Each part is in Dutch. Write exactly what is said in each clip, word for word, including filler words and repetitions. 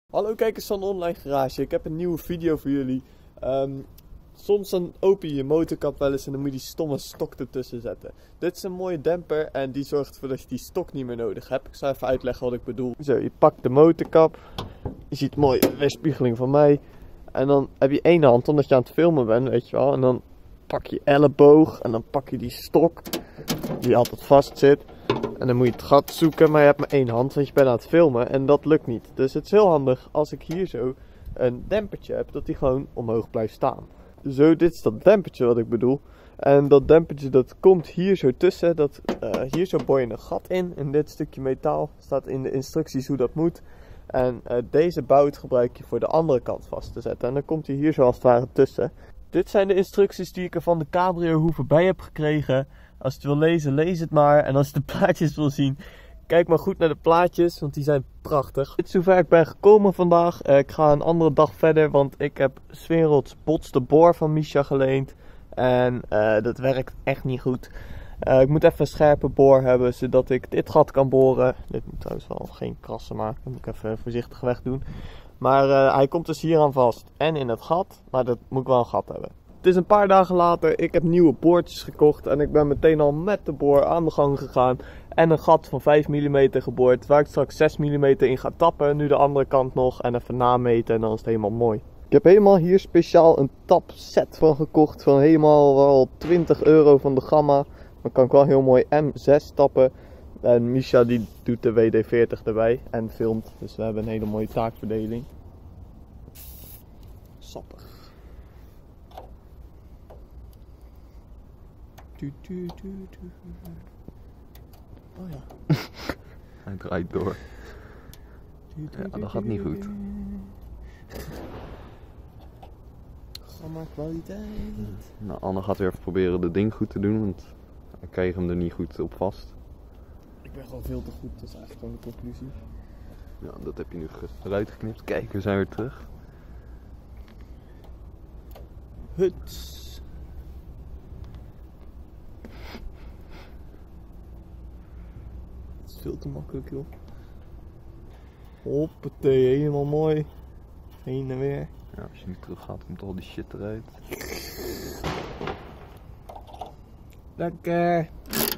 Hallo kijkers van Online Garage, ik heb een nieuwe video voor jullie. Um, soms dan open je je motorkap wel eens en dan moet je die stomme stok ertussen zetten. Dit is een mooie demper en die zorgt ervoor dat je die stok niet meer nodig hebt. Ik zal even uitleggen wat ik bedoel. Zo, je pakt de motorkap, je ziet mooi de weerspiegeling van mij. En dan heb je één hand omdat je aan het filmen bent, weet je wel. En dan pak je elleboog en dan pak je die stok die altijd vast zit. En dan moet je het gat zoeken, maar je hebt maar één hand, want je bent aan het filmen en dat lukt niet. Dus het is heel handig als ik hier zo een dempertje heb, dat die gewoon omhoog blijft staan. Zo, dit is dat dempertje wat ik bedoel. En dat dempertje dat komt hier zo tussen, dat, uh, hier zo boor je een gat in, in dit stukje metaal. Staat in de instructies hoe dat moet. En uh, deze bout gebruik je voor de andere kant vast te zetten. En dan komt hij hier zo als het ware tussen. Dit zijn de instructies die ik er van de Cabrio Hoover bij heb gekregen. Als je het wil lezen, lees het maar. En als je de plaatjes wil zien, kijk maar goed naar de plaatjes, want die zijn prachtig. Dit is zover ik ben gekomen vandaag. Uh, ik ga een andere dag verder, want ik heb 's werelds botste boor van Misha geleend. En uh, dat werkt echt niet goed. Uh, ik moet even een scherpe boor hebben, zodat ik dit gat kan boren. Dit moet trouwens wel geen krassen maken, dat moet ik even voorzichtig wegdoen. Maar uh, hij komt dus hier aan vast en in het gat, maar dat moet ik wel een gat hebben. Het is een paar dagen later, ik heb nieuwe boortjes gekocht en ik ben meteen al met de boor aan de gang gegaan. En een gat van vijf millimeter geboord, waar ik straks zes millimeter in ga tappen. Nu de andere kant nog en even nameten en dan is het helemaal mooi. Ik heb helemaal hier speciaal een tapset van gekocht van helemaal wel twintig euro van de Gamma. Dan kan ik wel heel mooi M zes tappen. En Misha die doet de W D veertig erbij en filmt, dus we hebben een hele mooie taakverdeling. Sappig. Du, du, du, du. Oh ja. Hij draait door. Ja, dat gaat niet goed. Gamma kwaliteit. Nou, Anne gaat weer even proberen de ding goed te doen, want ik kreeg hem er niet goed op vast. Ik ben gewoon veel te goed, dat is eigenlijk gewoon de conclusie. Ja, dat heb je nu eruit geknipt. Kijk, we zijn weer terug. Huts. Het is veel te makkelijk, joh. Hoppatee, helemaal mooi. Heen en weer. Ja, als je nu terug gaat, komt al die shit eruit. Lekker.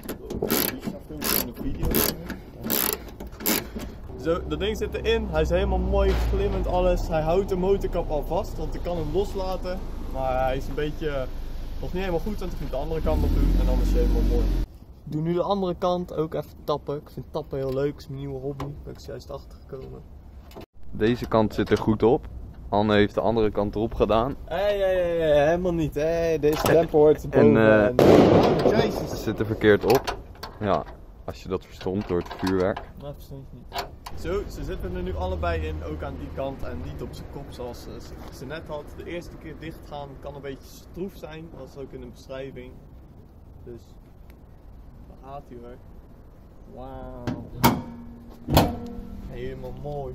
Zo, dat ding zit erin. Hij is helemaal mooi glimmend alles. Hij houdt de motorkap al vast, want ik kan hem loslaten. Maar hij is een beetje nog niet helemaal goed, want ik moet de andere kant nog doen en dan is hij helemaal mooi. Ik doe nu de andere kant ook even tappen. Ik vind tappen heel leuk, het is mijn nieuwe hobby. Daar ben ik juist achter gekomen. Deze kant zit er goed op. Anne heeft de andere kant erop gedaan. Hé, hey, hey, hey, helemaal niet. Hey, deze demper hoort erboven. En uh, uh, het zit er verkeerd op. Ja, als je dat verstond door het vuurwerk. Dat verstond ik niet. Zo, ze zitten er nu allebei in, ook aan die kant en niet op zijn kop zoals ze, ze net had. De eerste keer dicht gaan kan een beetje stroef zijn, dat is ook in de beschrijving. Dus, daar gaat hij hoor. Wauw. Helemaal mooi.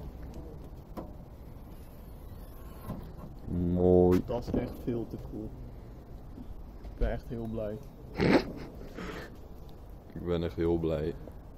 Mooi. Dat is echt veel te cool. Ik ben echt heel blij. Ik ben echt heel blij.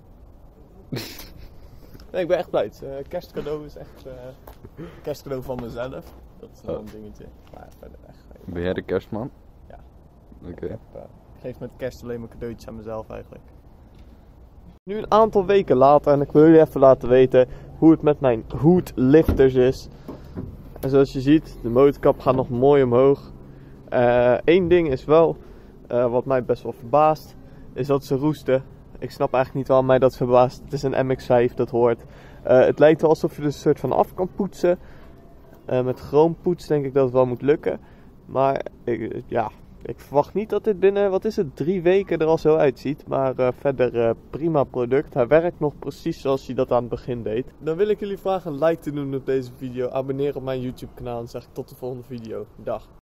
Nee, ik ben echt blij. Het uh, kerstcadeau is echt uh, kerstcadeau van mezelf. Dat is wel een dingetje. Maar verder echt. Ben jij de kerstman? Ja. Oké. Okay. Ik, uh, ik geef met kerst alleen maar cadeautjes aan mezelf eigenlijk. Nu een aantal weken later en ik wil jullie even laten weten hoe het met mijn hoedlifters is. En zoals je ziet, de motorkap gaat nog mooi omhoog. Eén uh, ding is wel, uh, wat mij best wel verbaast, is dat ze roesten. Ik snap eigenlijk niet waarom mij dat verbaast. Het is een M X vijf, dat hoort. Uh, het lijkt wel alsof je er een soort van af kan poetsen. Uh, met chroompoets denk ik dat het wel moet lukken. Maar ik, ja, ik verwacht niet dat dit binnen, wat is het, drie weken er al zo uitziet. Maar uh, verder uh, prima product. Hij werkt nog precies zoals hij dat aan het begin deed. Dan wil ik jullie vragen een like te doen op deze video. Abonneer op mijn YouTube kanaal en zeg ik tot de volgende video. Dag.